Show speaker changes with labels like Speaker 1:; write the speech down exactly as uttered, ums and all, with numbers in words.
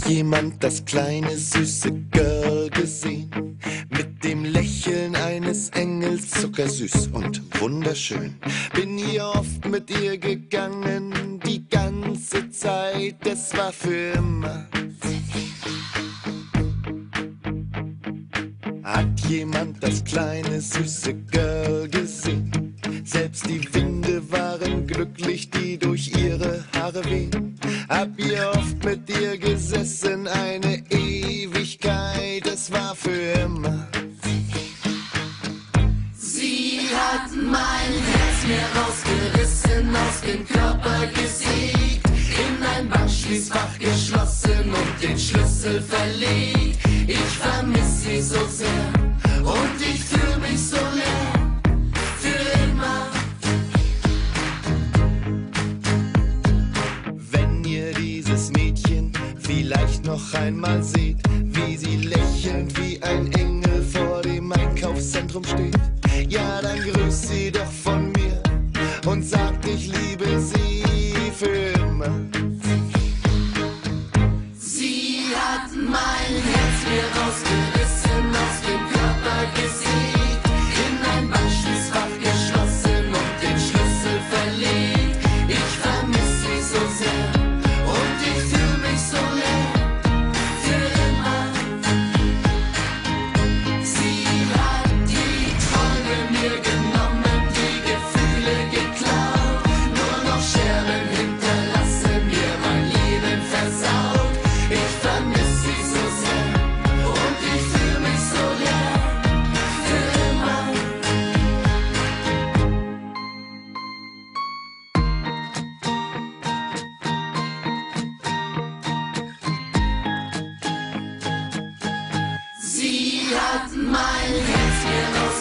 Speaker 1: jemand das kleine süße Girl gesehen? Mit dem Lächeln eines Engels, zuckersüß und wunderschön. Bin hier oft mit ihr gegangen, die ganze Zeit, es war für immer. Hat jemand das kleine süße Girl gesehen? Selbst die Winde waren glücklich, die durch ihre Haare wehen. Hab ihr oft mit ihr gesessen, eine Ewigkeit, es war für immer.
Speaker 2: Sie hat mein Herz mir rausgerissen, aus dem Körper gesägt, in ein Bankschließfach geschlossen und den Schlüssel verlegt. Ich vermiss sie so sehr und ich fühl mich so leer, für immer.
Speaker 1: Wenn ihr dieses Mädchen vielleicht noch einmal seht, wie sie lächelnd wie ein Engel vor dem Einkaufszentrum steht, ja, dann grüßt sie doch von mir und sagt, ich liebe sie für immer.
Speaker 2: Sie hat mein Herz mir rausgerissen, aus dem Körper gesägt, in ein Bankschließfach geschlossen und den Schlüssel verlegt. Ich vermiss sie so sehr und ich fühl mich so leer, für immer. Sie hat die Träume mir genommen, die Gefühle geklaut, nur noch Scherben hinterlassen, mir mein Leben versaut. Ich vermiss sie so sehr und ich fühl mich so leer, für immer. Sie hat mein Herz mir raus